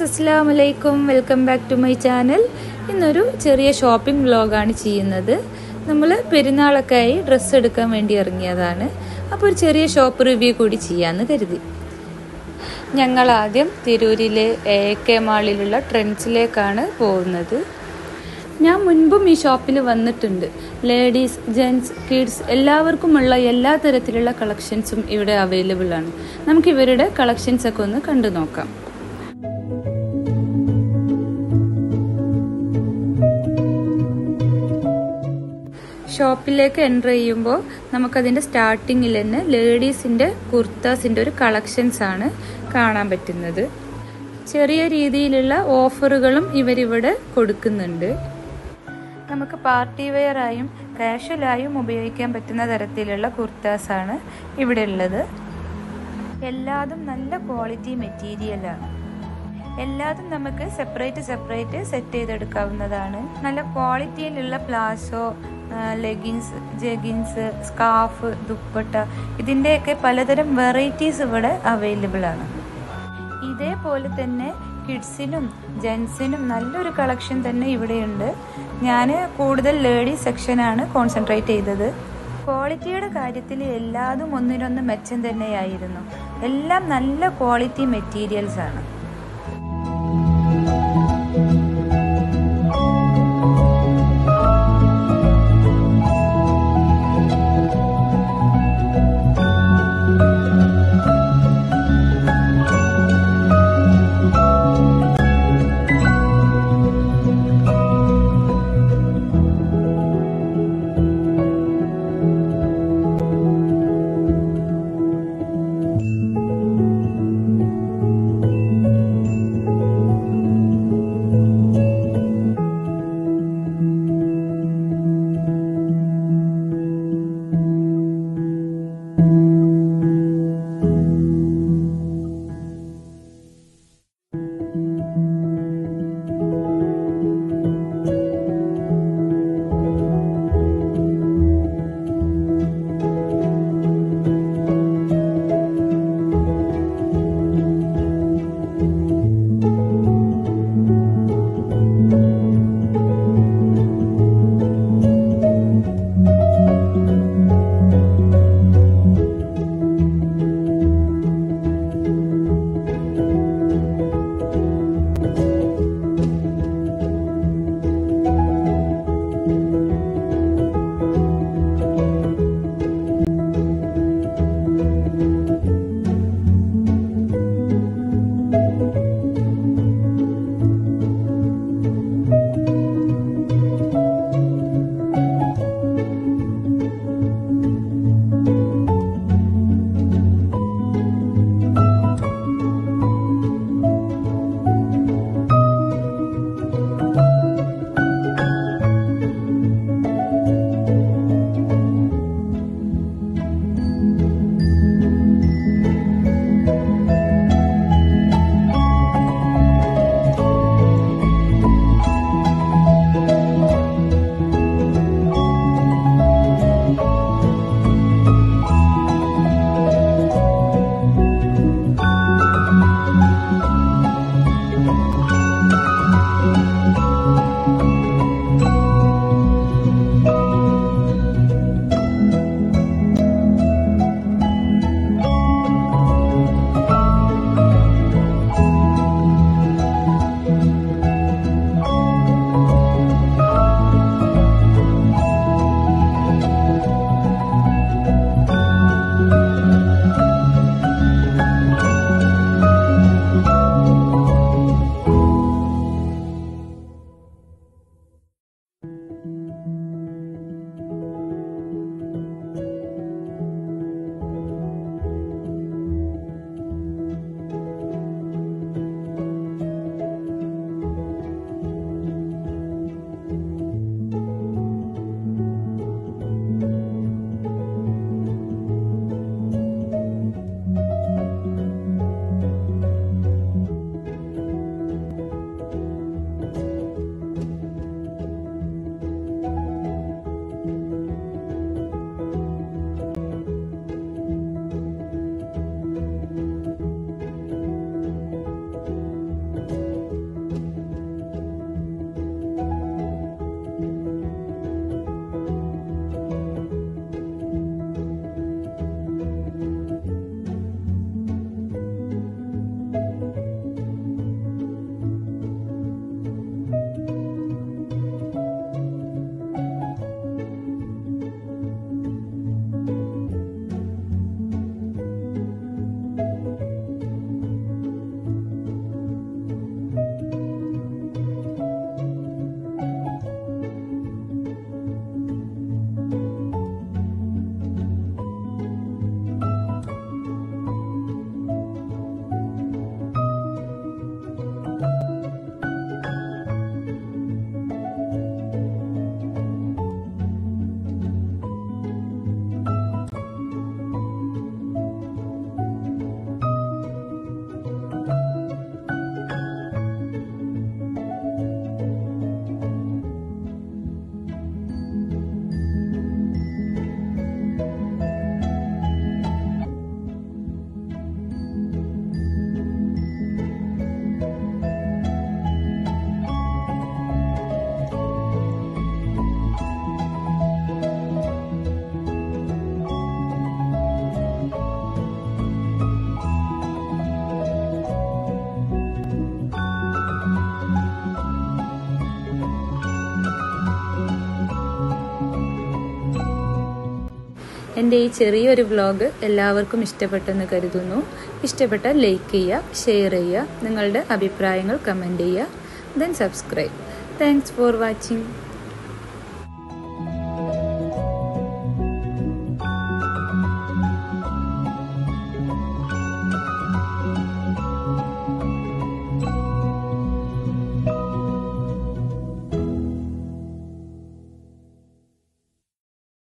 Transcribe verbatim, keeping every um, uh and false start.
Assalamualaikum, welcome back to my channel. ഇന്നൊരു ചെറിയ shopping വ്ലോഗാണ് ചെയ്യുന്നത്. നമ്മൾ പെരുന്നാളൊക്കെയായി ഡ്രസ്സ് എടുക്കാൻ വേണ്ടി ഇറങ്ങിയതാണ്. അപ്പോൾ ഒരു ചെറിയ ഷോപ്പ് റിവ്യൂ കൂടി ചെയ്യാമെന്ന് കരുതി. ഞങ്ങൾ ആദ്യം തിരൂരിലെ എ എ കെ മാളിലുള്ള ട്രെൻഡ്സിലേക്കാണ് പോകുന്നത്. ഞാൻ മുൻപും ഈ ഷോപ്പിൽ വന്നിട്ടുണ്ട്. ലേഡീസ്, ജെൻസ്, കിഡ്സ് എല്ലാവർക്കുമുള്ള എല്ലാ തരത്തിലുള്ള കളക്ഷൻസും ഇവിടെ അവൈലബിൾ ആണ്. നമുക്ക് ഇവരുടെ കളക്ഷൻസൊക്കെ ഒന്ന് കണ്ടു നോക്കാം. ഷോപ്പിലേക്ക് എൻ്റർ ചെയ്യുമ്പോൾ നമുക്കതിൻ്റെ സ്റ്റാർട്ടിങ്ങിൽ തന്നെ ലേഡീസിൻ്റെ കുർത്താസിൻ്റെ ഒരു കളക്ഷൻസ് ആണ് കാണാൻ പറ്റുന്നത്. ചെറിയ രീതിയിലുള്ള ഓഫറുകളും ഇവരിവിടെ കൊടുക്കുന്നുണ്ട്. നമുക്ക് പാർട്ടി വെയറായും കാഷ്വലായും ഉപയോഗിക്കാൻ പറ്റുന്ന തരത്തിലുള്ള കുർത്താസാണ് ഇവിടെ ഉള്ളത്. എല്ലാതും നല്ല ക്വാളിറ്റി മെറ്റീരിയലാണ്. എല്ലാതും നമുക്ക് സെപ്പറേറ്റ് സെപ്പറേറ്റ് സെറ്റ് ചെയ്തെടുക്കാവുന്നതാണ്. നല്ല ക്വാളിറ്റിയിലുള്ള palazzo, leggings, jeggings, scarf, dupatta ഇതിൻ്റെയൊക്കെ പലതരം വെറൈറ്റീസ് ഇവിടെ അവൈലബിൾ ആണ്. ഇതേപോലെ തന്നെ കിഡ്സിനും ജെൻസിനും നല്ലൊരു കളക്ഷൻ തന്നെ ഇവിടെയുണ്ട്. ഞാൻ കൂടുതൽ ലേഡീസ് സെക്ഷനാണ് കോൺസെൻട്രേറ്റ് ചെയ്തത്. ക്വാളിറ്റിയുടെ കാര്യത്തിൽ എല്ലാതും ഒന്നിനൊന്ന് മെച്ചം തന്നെയായിരുന്നു. എല്ലാം നല്ല ക്വാളിറ്റി മെറ്റീരിയൽസ് ആണ്. എൻ്റെ ഈ ചെറിയൊരു വ്ലോഗ് എല്ലാവർക്കും ഇഷ്ടപ്പെട്ടെന്ന് കരുതുന്നു. ഇഷ്ടപ്പെട്ടാൽ ലൈക്ക് ചെയ്യുക, ഷെയർ ചെയ്യുക, നിങ്ങളുടെ അഭിപ്രായങ്ങൾ കമൻറ്റ് ചെയ്യുക, then subscribe. Thanks for watching.